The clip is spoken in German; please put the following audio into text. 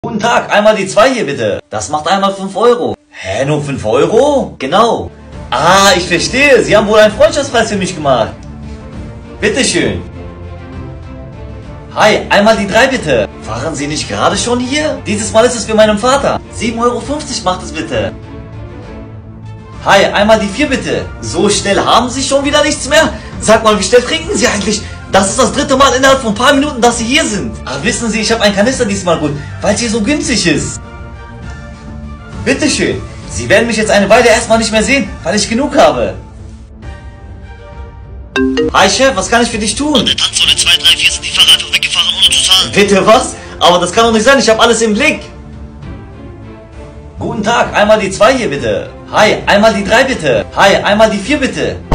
Guten Tag, einmal die 2 hier bitte. Das macht einmal 5 Euro. Hä, nur 5 Euro? Genau. Ah, ich verstehe. Sie haben wohl einen Freundschaftspreis für mich gemacht. Bitteschön. Hi, einmal die 3 bitte. Waren Sie nicht gerade schon hier? Dieses Mal ist es für meinen Vater. 7,50 Euro macht es bitte. Hi, einmal die 4 bitte. So schnell haben Sie schon wieder nichts mehr? Sag mal, wie schnell trinken Sie eigentlich? Das ist das 3. Mal innerhalb von ein paar Minuten, dass Sie hier sind. Aber wissen Sie, ich habe einen Kanister diesmal gut, weil es hier so günstig ist. Bitteschön. Sie werden mich jetzt eine Weile erstmal nicht mehr sehen, weil ich genug habe. Hi Chef, was kann ich für dich tun? Der Tanzzone 2, 3, 4 sind die Fahrer einfach weggefahren, ohne zu zahlen. Bitte was? Aber das kann doch nicht sein, ich habe alles im Blick. Guten Tag, einmal die 2 hier bitte. Hi, einmal die 3 bitte. Hi, einmal die 4 bitte.